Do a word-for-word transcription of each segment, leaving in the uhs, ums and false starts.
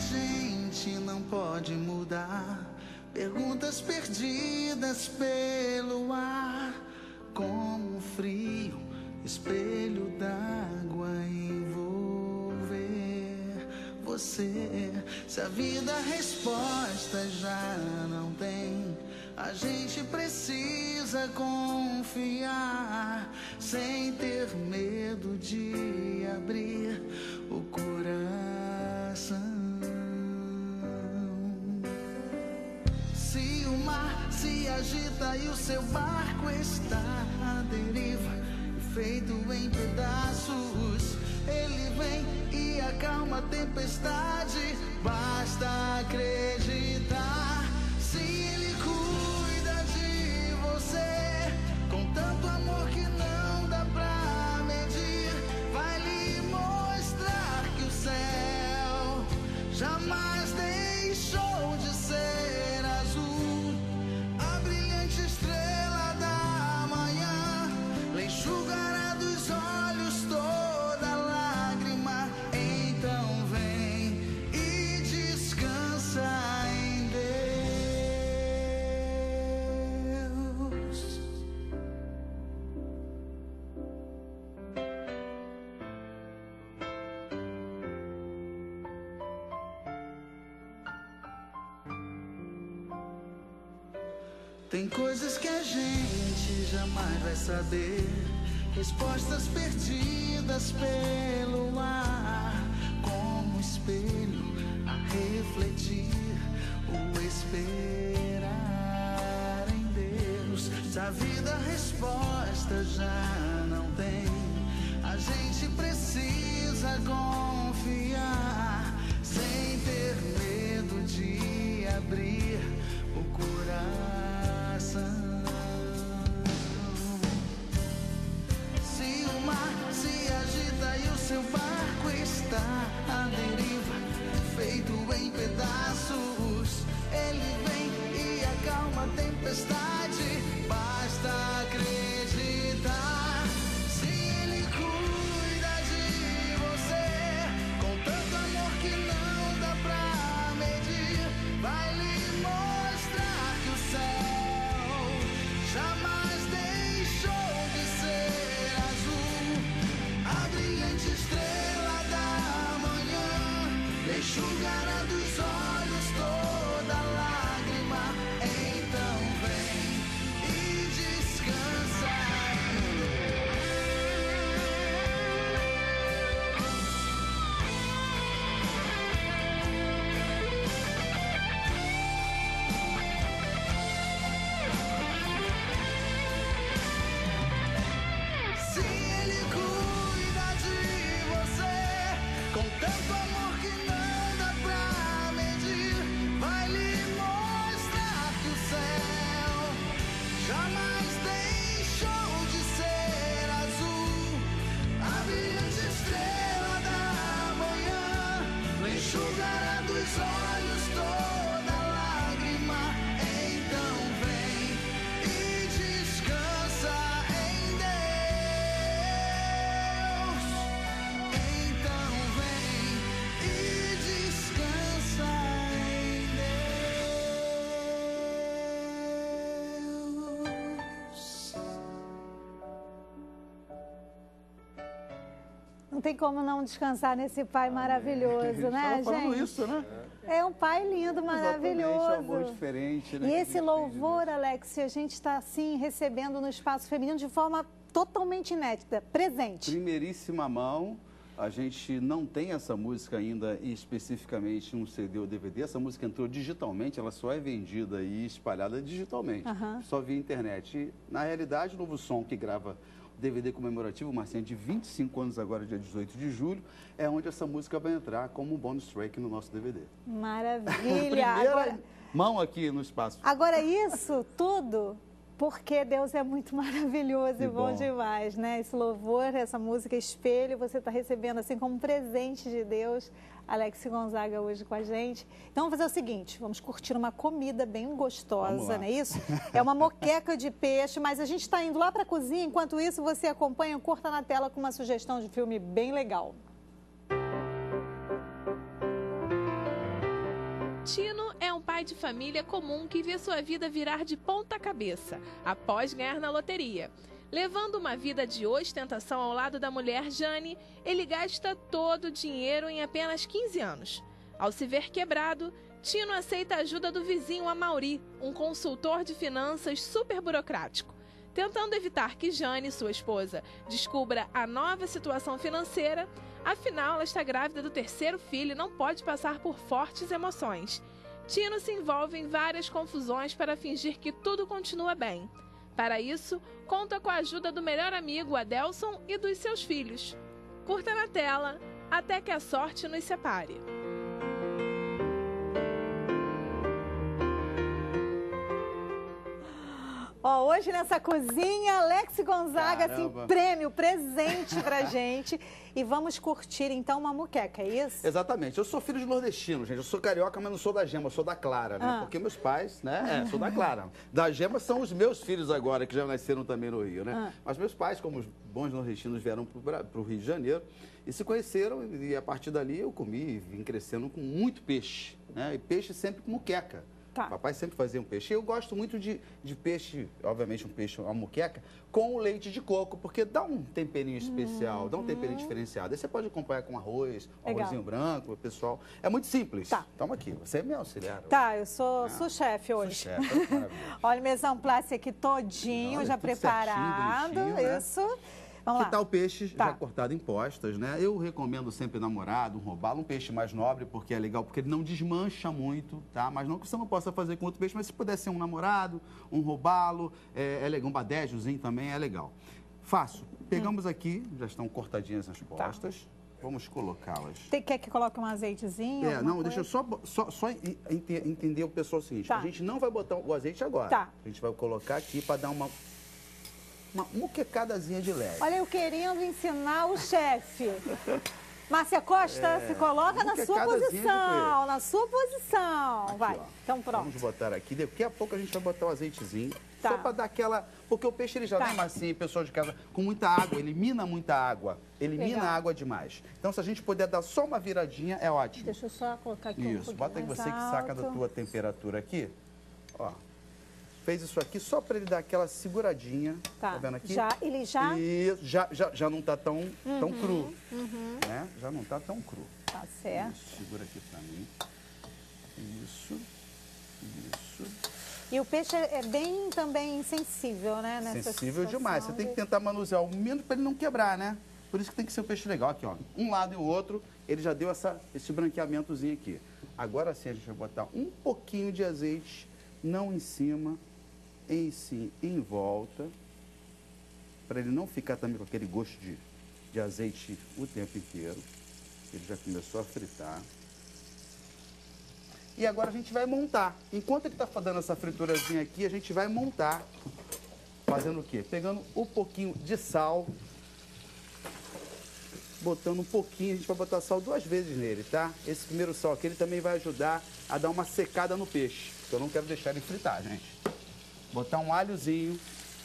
gente não pode mudar. Perguntas perdidas pelo ar, como um frio espelho d'água envolver você. Se a vida resposta já não tem, a gente precisa confiar, sem ter medo de abrir o coração. Se o mar se agita e o seu barco está à deriva, feito em pedaços, ele vem e acalma a tempestade. Basta acreditar. Se ele cuida de você com tanto amor que não dá pra medir, vai lhe mostrar que o céu jamais deixou de ser azul. A brilhante estrela da manhã lhe enxugará dos olhos toda lágrima. Então vem e descansa em Deus. Tem coisas que a gente jamais vai saber, respostas perdidas pelo ar, como um espelho a refletir o esperar em Deus. Se a vida resposta já não tem, a gente precisa confiar, sem ter medo de abrir o coração. Se o mar se agita e o seu barco está à deriva, feito em pedaços, ele vem e acalma a tempestade. Basta acreditar. Se ele cuida de você com tanto amor que não dá pra medir, vai lhe mostrar que o céu jamais deixou de ser azul. A brilhante estrela da manhã lhe enxugará dos olhos toda lágrima. Então vem e descansa em Se ele cuida de você com tanto amor que não dá pra medir, vai lhe mostrar que o céu jamais deixou de ser azul. A brilhante estrela da manhã lhe enxugará dos olhos toda lágrima. Então vem e descansa em Deus. Então vem e descansa em Deus. Não tem como não descansar nesse pai maravilhoso, né, Estava falando gente? isso, né? É um pai lindo, Exatamente, um amor maravilhoso. diferente, né? E que a esse gente tem de louvor, Deus. Alex, a gente está assim recebendo no espaço feminino de forma totalmente inédita, presente. Primeiríssima mão. A gente não tem essa música ainda especificamente em um C D ou D V D. Essa música entrou digitalmente, ela só é vendida e espalhada digitalmente, Aham. só via internet. E, na realidade, o Novo Som, que grava o D V D comemorativo, Marcinha, de vinte e cinco anos agora, dia dezoito de julho, é onde essa música vai entrar como um bonus track no nosso D V D. Maravilha. Primeira Agora, mão aqui no espaço. agora isso tudo porque Deus é muito maravilhoso Que e bom bom. demais, né? Esse louvor, essa música Espelho, você está recebendo assim como um presente de Deus. Alex Gonzaga hoje com a gente. Então vamos fazer o seguinte, vamos curtir uma comida bem Vamos gostosa, lá. não é isso? É uma moqueca de peixe, mas a gente está indo lá para a cozinha. Enquanto isso, você acompanha, curta na tela com uma sugestão de filme bem legal. Tino é um pai de família comum que vê sua vida virar de ponta cabeça após ganhar na loteria. Levando uma vida de ostentação ao lado da mulher Jane, ele gasta todo o dinheiro em apenas quinze anos. Ao se ver quebrado, Tino aceita a ajuda do vizinho Amaury, um consultor de finanças super burocrático. Tentando evitar que Jane, sua esposa, descubra a nova situação financeira, afinal ela está grávida do terceiro filho e não pode passar por fortes emoções. Tino se envolve em várias confusões para fingir que tudo continua bem. Para isso, conta com a ajuda do melhor amigo, Adelson, e dos seus filhos. Curta na tela, até que a sorte nos separe. Ó, hoje nessa cozinha, Alex Gonzaga, assim, Caramba. prêmio, presente pra gente. E vamos curtir, então, uma muqueca, é isso? Exatamente. Eu sou filho de nordestino, gente. Eu sou carioca, mas não sou da Gema, eu sou da Clara, né? Ah. Porque meus pais, né? É, sou da Clara. Da Gema são os meus filhos agora, que já nasceram também no Rio, né? Ah. Mas meus pais, como os bons nordestinos, vieram para o Rio de Janeiro e se conheceram. E a partir dali eu comi e vim crescendo com muito peixe, né? E peixe sempre com muqueca. Tá. Papai sempre fazia um peixe. Eu gosto muito de, de peixe, obviamente um peixe, uma muqueca, com o leite de coco, porque dá um temperinho especial, Uhum. dá um temperinho diferenciado. Aí você pode acompanhar com arroz, um Legal. arrozinho branco, pessoal. É muito simples. Tá. Toma aqui, você é meu auxiliar. Tá, eu sou, Ah, sou chefe Sou hoje. chefe, maravilha. Olha o mesão plástico aqui todinho, Olha, já tudo preparado. certinho, bonitinho, né? Isso. Vamos Que lá. tal o peixe Tá. já cortado em postas, né? Eu recomendo sempre namorado, um robalo, um peixe mais nobre, porque é legal, porque ele não desmancha muito, tá? Mas não que você não possa fazer com outro peixe, mas se puder ser um namorado, um robalo, é, é legal, um badejozinho também é legal. Fácil. Pegamos Hum. aqui, já estão cortadinhas as postas, vamos colocá-las. Tem, quer que coloque um azeitezinho? É, alguma não, deixa eu coisa? só, só, só ente- entender o pessoal o seguinte, Tá. a gente não vai botar o azeite agora. Tá. A gente vai colocar aqui para dar uma, uma muquecadazinha de leve. Olha, eu querendo ensinar o chefe. Márcia Costa, se coloca na sua muquecadazinha de posição, coelho. na sua posição. Aqui, Vai, ó. então pronto. Vamos botar aqui. Daqui a pouco a gente vai botar o azeitezinho. Tá. Só para dar aquela... Porque o peixe ele já Tá. vem macio, pessoal de casa, com muita água. Elimina muita água. Elimina Legal. água demais. Então, se a gente puder dar só uma viradinha, é ótimo. Deixa eu só colocar aqui um Isso. pouquinho Bota aí mais você que saca da alto. tua temperatura aqui. Ó. Fez isso aqui só para ele dar aquela seguradinha. Tá. Tá vendo aqui? Já, ele já... Isso. Já, já, já não tá tão, tão Uhum, cru. Né? Já não tá tão cru. Tá certo. Isso, segura aqui para mim. Isso. Isso. E o peixe é bem também sensível, né? Nessa Sensível situação demais. Você tem que de- tentar manusear o mínimo para ele não quebrar, né? Por isso que tem que ser um peixe legal. Aqui, ó. Um lado e o outro, ele já deu essa, esse branqueamentozinho aqui. Agora sim, a gente vai botar um pouquinho de azeite, não em cima, em sim, em volta, para ele não ficar também com aquele gosto de, de azeite o tempo inteiro. Ele já começou a fritar. E agora a gente vai montar. Enquanto ele está fazendo essa friturazinha aqui, a gente vai montar. Fazendo o quê? Pegando um pouquinho de sal. Botando um pouquinho, a gente vai botar sal duas vezes nele, tá? Esse primeiro sal aqui, ele também vai ajudar a dar uma secada no peixe. Porque eu não quero deixar ele fritar, gente. Botar um alhozinho.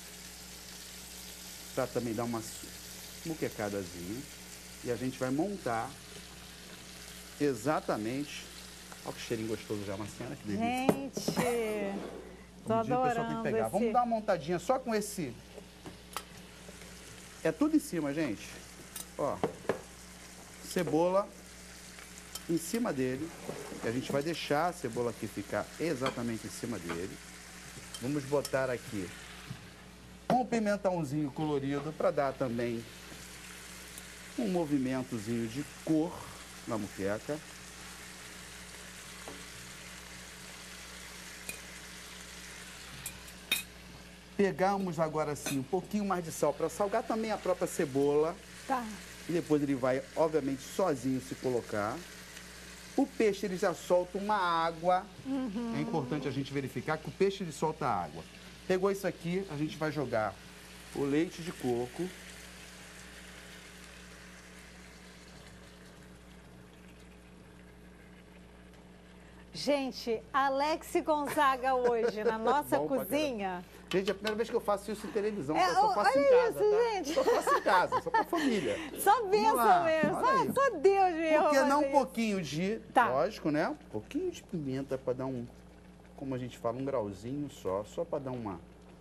Pra também dar uma muquecadazinha. E a gente vai montar exatamente... Olha que cheirinho gostoso já, Marciana, que delícia. Gente, tô Um dia o pessoal tem que adorando pegar. esse... Vamos dar uma montadinha só com esse... É tudo em cima, gente. Ó, cebola em cima dele. E a gente vai deixar a cebola aqui ficar exatamente em cima dele. Vamos botar aqui um pimentãozinho colorido para dar também um movimentozinho de cor na muqueca. Pegamos agora sim um pouquinho mais de sal para salgar também a própria cebola. Tá. E depois ele vai, obviamente, sozinho se colocar. O peixe ele já solta uma água. É importante a gente verificar que o peixe ele solta água. Pegou isso aqui, a gente vai jogar o leite de coco. Gente, Alex Gonzaga hoje na nossa Bom pra cozinha. Gente, é a primeira vez que eu faço isso em televisão, É, eu só faço olha em casa, isso, tá? gente. Só faço em casa, só pra família. Só Vamos bênção lá, mesmo. olha Só, aí. só Deus mesmo. Por que não fazer um isso. pouquinho de, Tá. lógico, né? Um pouquinho de pimenta pra dar um, como a gente fala, um grauzinho só, só pra dar uma...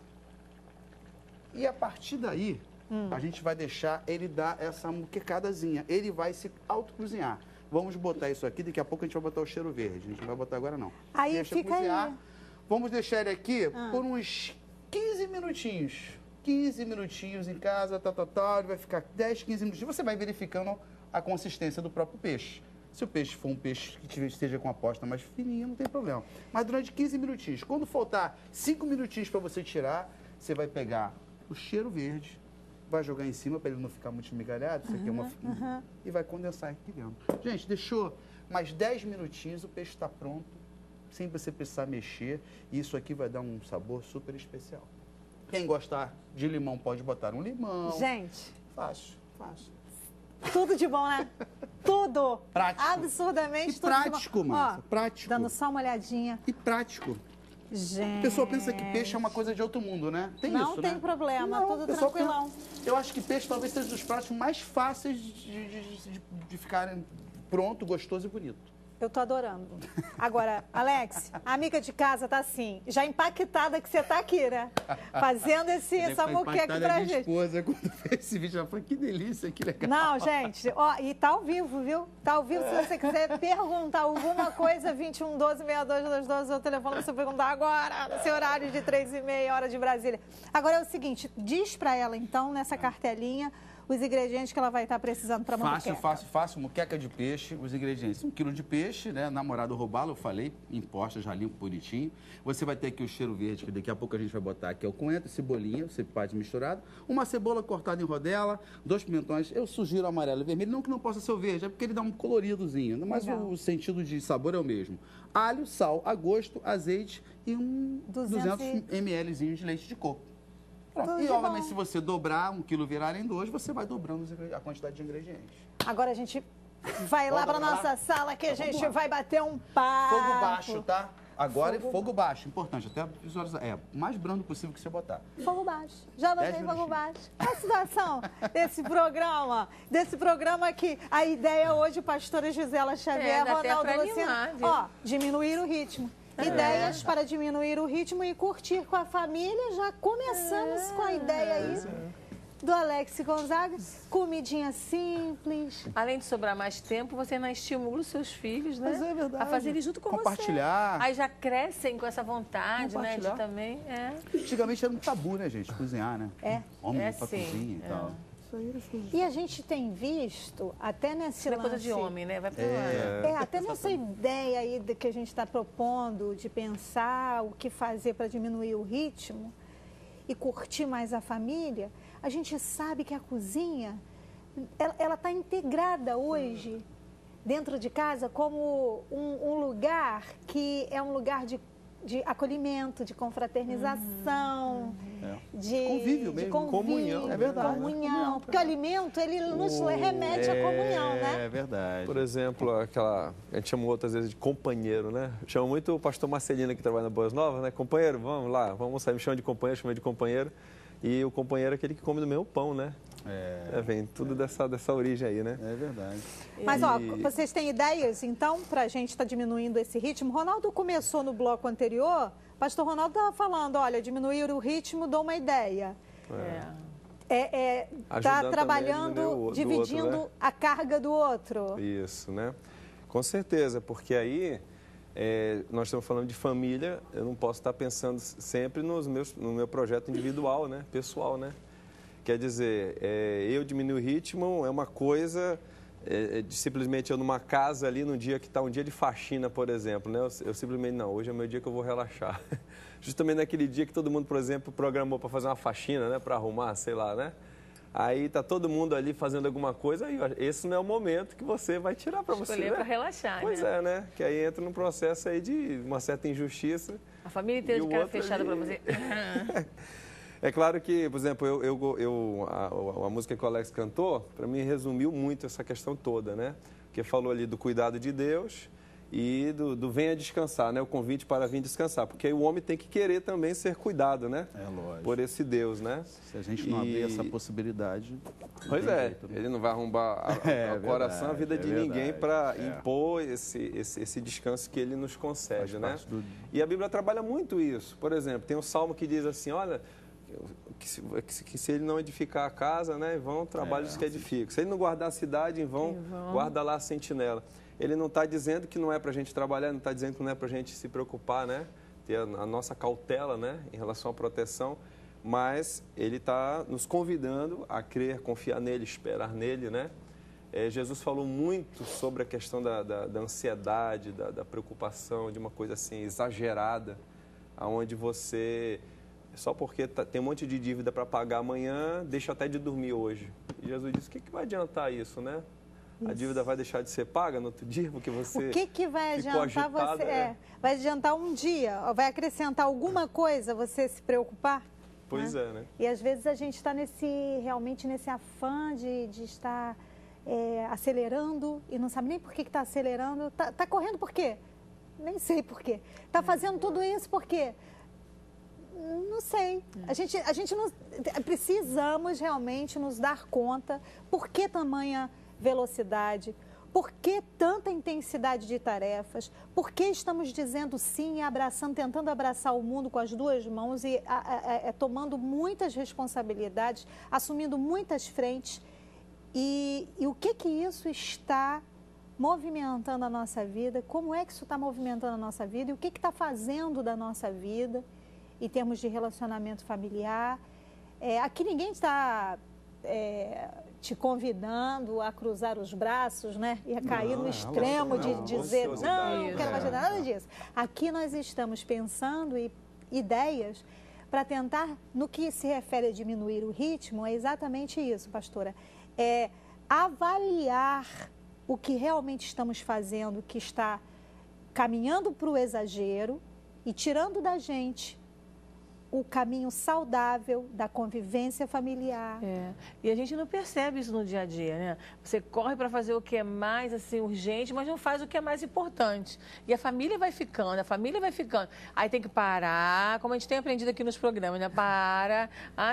E a partir daí, Hum. a gente vai deixar ele dar essa muquecadazinha. Ele vai se autocozinhar. Vamos botar isso aqui, daqui a pouco a gente vai botar o cheiro verde. A gente não vai botar agora, não. Aí Deixa fica cozinhar. aí. Vamos deixar ele aqui Ah. por uns quinze minutinhos. quinze minutinhos em casa, tal, tal, tal. Ele vai ficar dez, quinze minutinhos. Você vai verificando a consistência do próprio peixe. Se o peixe for um peixe que tiver- esteja com a posta mais fininha, não tem problema. Mas durante quinze minutinhos. Quando faltar cinco minutinhos para você tirar, você vai pegar o cheiro verde, vai jogar em cima para ele não ficar muito esmigalhado. Isso aqui é uma... E vai condensar aqui dentro. Gente, deixou mais dez minutinhos, o peixe está pronto, sem você precisar mexer. E isso aqui vai dar um sabor super especial. Quem gostar de limão pode botar um limão. Gente, Fácil, fácil. tudo de bom, né? Tudo. Prático. Absurdamente E tudo prático, de bom. Márcia, Ó, prático. Dando só uma olhadinha. E prático. Gente. A pessoa pensa que peixe é uma coisa de outro mundo, né? Tem Não isso, tem né? problema, Não, tudo o pessoal tranquilão. pensa- Eu acho que peixe talvez seja dos pratos mais fáceis de, de, de, de ficarem pronto, gostoso e bonito. Eu tô adorando. Agora, Alex, a amiga de casa tá assim, já impactada que você tá aqui, né? Fazendo esse, essa muqueca pra minha gente. esposa, quando fez esse vídeo, ela falou, que delícia, que legal. Não, gente, ó, e tá ao vivo, viu? Tá ao vivo, se você quiser perguntar alguma coisa, vinte e um, doze, sessenta e dois, dois dois, o telefone, você perguntar agora, no seu horário de três e meia, hora de Brasília. Agora é o seguinte, diz pra ela, então, nessa cartelinha, os ingredientes que ela vai estar precisando pra Fácil, muqueca. fácil, fácil. Muqueca de peixe, os ingredientes. Um quilo de peixe, né? Namorado robalo, eu falei, em posta, já limpo bonitinho. Você vai ter aqui o cheiro verde, que daqui a pouco a gente vai botar aqui, é o coentro, cebolinha, você pode misturado. Uma cebola cortada em rodela, dois pimentões. Eu sugiro amarelo e vermelho, não que não possa ser o verde, é porque ele dá um coloridozinho. Mas Legal. o sentido de sabor é o mesmo. Alho, sal, a gosto, azeite e um duzentos duzentos mililitros de leite de coco. Pronto. Tudo E, de obviamente, bom. se você dobrar um quilo virar em dois, você vai dobrando os ingre- a quantidade de ingredientes. Agora a gente vai lá pra Bora lá? nossa sala que a Então, vamos gente lá. vai bater um papo. Fogo baixo, tá? Agora Fogo é fogo baixo, importante, até visualizar. É, o mais brando possível que você botar. Fogo baixo. Já botei Dez fogo minutinhos. baixo. A situação desse programa, desse programa aqui, a ideia hoje, pastora Gisela Xavier, É, dá até Ronaldo pra Luciano, animar, viu? ó, diminuir o ritmo. Ideias para diminuir o ritmo e curtir com a família. Já começamos com a ideia aí do Alex Gonzaga. Comidinha simples. Além de sobrar mais tempo, você ainda estimula os seus filhos, né? Mas é verdade. A fazerem junto com Compartilhar. você. Aí já crescem com essa vontade, né? De Compartilhar. também. É. Antigamente era um tabu, né, gente? Cozinhar, né? É. Homem É, pra sim. cozinha e É. tal. E a gente tem visto, até nesse Isso não é coisa lance... de homem, né? Vai pra lá. É, até nessa ideia aí de que a gente está propondo de pensar o que fazer para diminuir o ritmo e curtir mais a família, a gente sabe que a cozinha, ela está integrada hoje dentro de casa como um, um lugar que é um lugar de, de acolhimento, de confraternização, de Convívio de mesmo, convívio, comunhão, é verdade. comunhão, porque o alimento ele nos remete à comunhão, né? É verdade. Por exemplo, aquela. A gente chama outras vezes de companheiro, né? Chama muito o pastor Marcelino que trabalha na Boas Novas, né? Companheiro, vamos lá, vamos sair. Me chama de companheiro, chama de companheiro. E o companheiro é aquele que come do mesmo pão, né? É, É, vem tudo dessa, dessa origem aí, né? é verdade. Mas, ó, E- vocês têm ideias, então, para a gente estar diminuindo esse ritmo? Ronaldo começou no bloco anterior, pastor Ronaldo estava falando, olha, diminuir o ritmo, dou uma ideia. É. É, é, tá Ajudando também a trabalhando, diminuir o- do outro, dividindo né? a carga do outro. Isso, né? Com certeza, porque aí é, nós estamos falando de família, eu não posso estar pensando sempre nos meus, no meu projeto individual, né? Pessoal, né? Quer dizer, é, eu diminuir o ritmo é uma coisa, é, é de simplesmente eu numa casa ali, num dia que está um dia de faxina, por exemplo, né? Eu, eu simplesmente, não, hoje é o meu dia que eu vou relaxar. Justamente naquele dia que todo mundo, por exemplo, programou para fazer uma faxina, né? Para arrumar, sei lá, né? Aí tá todo mundo ali fazendo alguma coisa, aí esse não é o momento que você vai tirar para você, Escolher né? para relaxar, Pois né? é, né? Que aí entra num processo aí de uma certa injustiça. A família inteira E de o cara outro fechada ali- para você. É claro que, por exemplo, eu, eu, eu, a, a música que o Alex cantou, para mim resumiu muito essa questão toda, né? Porque falou ali do cuidado de Deus e do, do venha descansar, né? O convite para vir descansar, porque aí o homem tem que querer também ser cuidado, né? É lógico. Por esse Deus, né? Se a gente não E- abrir essa possibilidade... não Pois tem é, jeito, né? ele não vai arrombar a- É o coração, a verdade, vida é de ninguém verdade, para é. impor esse, esse, esse descanso que ele nos concede, Faz né? parte do- E a Bíblia trabalha muito isso. Por exemplo, tem um salmo que diz assim, olha, que se, que se- que se ele não edificar a casa, né, em vão trabalhos É, que edificam. Se ele não guardar a cidade, em vão, Em vão. guarda lá a sentinela. Ele não está dizendo que não é para a gente trabalhar, não está dizendo que não é para a gente se preocupar, né? Ter a, a nossa cautela, né, em relação à proteção, mas ele está nos convidando a crer, confiar nele, esperar nele, né? É, Jesus falou muito sobre a questão da, da, da ansiedade, da, da preocupação, de uma coisa assim exagerada, aonde você, só porque tá- tem um monte de dívida para pagar amanhã, deixa até de dormir hoje. E Jesus disse, o que, que vai adiantar isso, né? A dívida vai deixar de ser paga no outro dia, porque você O que, que vai ficou adiantar agitada, você? é. É, vai adiantar um dia? Vai acrescentar alguma coisa você se preocupar? Pois é, né? E às vezes a gente está nesse, realmente nesse afã de, de estar é, acelerando e não sabe nem por que está acelerando. Está tá correndo por quê? Nem sei por quê. Está fazendo tudo isso por quê? Não sei. A gente, a gente não, precisamos realmente nos dar conta por que tamanha velocidade, por que tanta intensidade de tarefas, por que estamos dizendo sim e abraçando, tentando abraçar o mundo com as duas mãos e a, a, a, a, tomando muitas responsabilidades, assumindo muitas frentes. E, e o que que isso está movimentando a nossa vida? Como é que isso está movimentando a nossa vida? E o que que está fazendo da nossa vida em termos de relacionamento familiar? É, aqui ninguém está é, te convidando a cruzar os braços, né? E a cair Não, no é, extremo de não, dizer, não, ociosidade. não quero mais É. nada disso. Aqui nós estamos pensando e ideias para tentar, no que se refere a diminuir o ritmo, é exatamente isso, pastora. É avaliar o que realmente estamos fazendo, que está caminhando para o exagero e tirando da gente o caminho saudável da convivência familiar. É. E a gente não percebe isso no dia a dia, né? Você corre para fazer o que é mais assim urgente, mas não faz o que é mais importante. E a família vai ficando, a família vai ficando. Aí tem que parar, como a gente tem aprendido aqui nos programas, né? Para,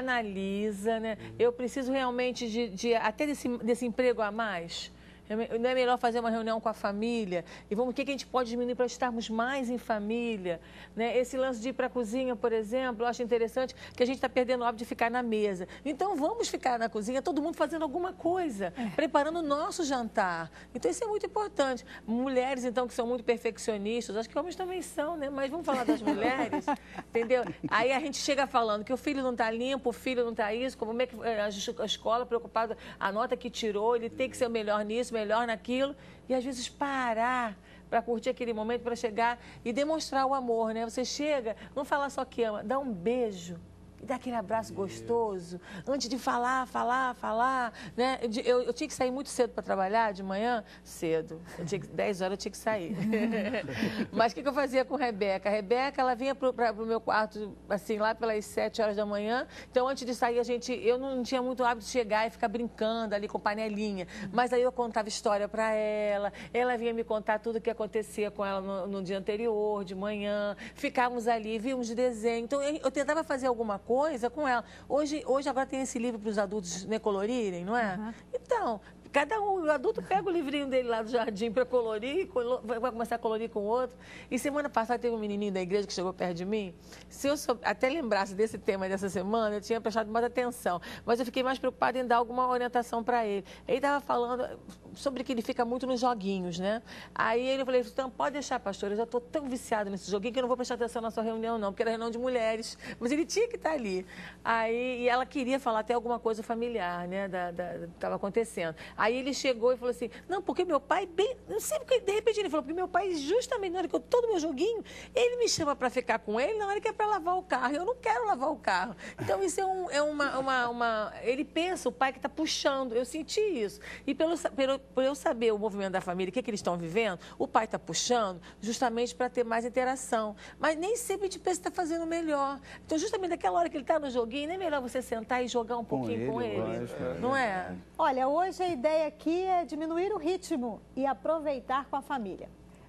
analisa, né? Eu preciso realmente de, de até desse, desse emprego a mais. Não é melhor fazer uma reunião com a família? E vamos, o que a gente pode diminuir para estarmos mais em família? Né? Esse lance de ir para a cozinha, por exemplo, eu acho interessante que a gente está perdendo o hábito de ficar na mesa. Então vamos ficar na cozinha, todo mundo fazendo alguma coisa, é. preparando o nosso jantar. Então isso é muito importante. Mulheres, então, que são muito perfeccionistas, acho que homens também são, né? Mas vamos falar das mulheres, entendeu? Aí a gente chega falando que o filho não está limpo, o filho não está isso, como é que a escola preocupada, a nota que tirou, ele tem que ser o melhor nisso, melhor naquilo, e às vezes parar para curtir aquele momento, para chegar e demonstrar o amor, né? Você chega, não falar só que ama, dá um beijo e dá aquele abraço gostoso, antes de falar, falar, falar, né? Eu, eu tinha que sair muito cedo para trabalhar, de manhã, cedo, eu tinha que, dez horas eu tinha que sair. Mas o que, que eu fazia com a Rebeca? A Rebeca, ela vinha para o meu quarto, assim, lá pelas sete horas da manhã, então antes de sair, a gente, eu não tinha muito hábito de chegar e ficar brincando ali com panelinha, mas aí eu contava história para ela, ela vinha me contar tudo o que acontecia com ela no, no dia anterior, de manhã, ficávamos ali, víamos de desenho, então eu, eu tentava fazer alguma coisa, coisa com ela. Hoje, hoje agora tem esse livro para os adultos, né, colorirem, não é? Uhum. Então, cada um, o adulto pega o livrinho dele lá do jardim para colorir, colo, vai começar a colorir com o outro. E semana passada teve um menininho da igreja que chegou perto de mim. Se eu sou, até lembrasse desse tema dessa semana, eu tinha prestado mais atenção. Mas eu fiquei mais preocupada em dar alguma orientação para ele. Ele estava falando sobre que ele fica muito nos joguinhos, né? Aí ele falou, então pode deixar, pastor, eu já estou tão viciado nesse joguinho que eu não vou prestar atenção na sua reunião, não, porque era reunião de mulheres. Mas ele tinha que estar ali. Aí, e ela queria falar até alguma coisa familiar, né? Da, da, da, que estava acontecendo. Aí ele chegou e falou assim, não, porque meu pai, bem, não sei porque, de repente ele falou, porque meu pai, justamente na hora que eu estou no meu joguinho, ele me chama para ficar com ele na hora que é para lavar o carro. Eu não quero lavar o carro. Então isso é, um, é uma, uma, uma... Ele pensa, o pai que está puxando. Eu senti isso. E pelo, pelo, por eu saber o movimento da família, o que, que eles estão vivendo, o pai está puxando justamente para ter mais interação. Mas nem sempre a gente pensa que está fazendo melhor. Então, justamente naquela hora que ele está no joguinho, nem é melhor você sentar e jogar um pouquinho com ele. Com ele lógico, não é? Olha, hoje a ideia aqui é diminuir o ritmo e aproveitar com a família.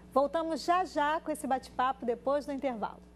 Voltamos já já com esse bate-papo depois do intervalo.